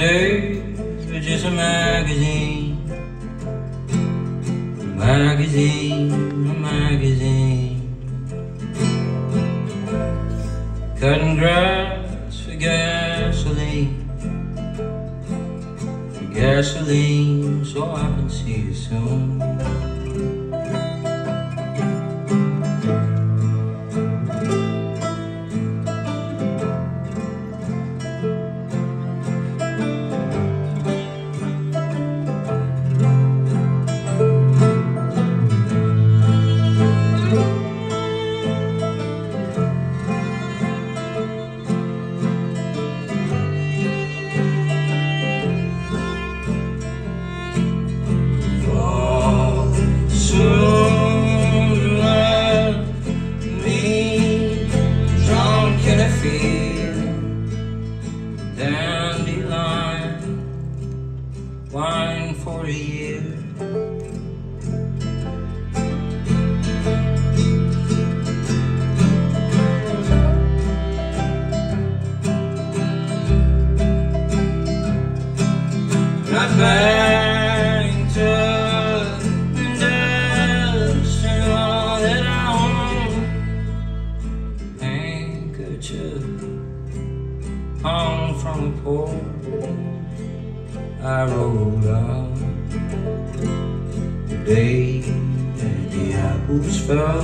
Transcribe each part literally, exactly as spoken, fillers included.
days were just a magazine, a magazine, a magazine. Cutting grass for gasoline, for gasoline, so I can see you soon. Dandelion, wine for a year. Not back to the dust and all that I own. Handkerchief hung from the pole. I rolled out the day that the apples fell.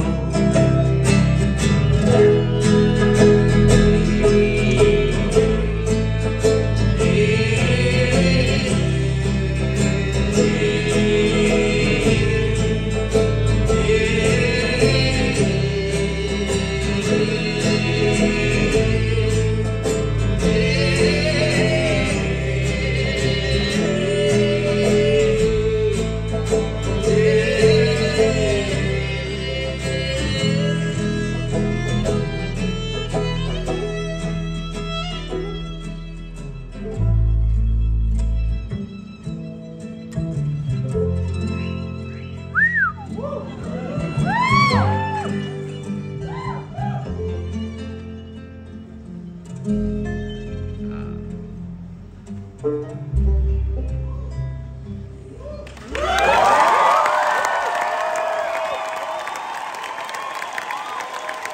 Woo!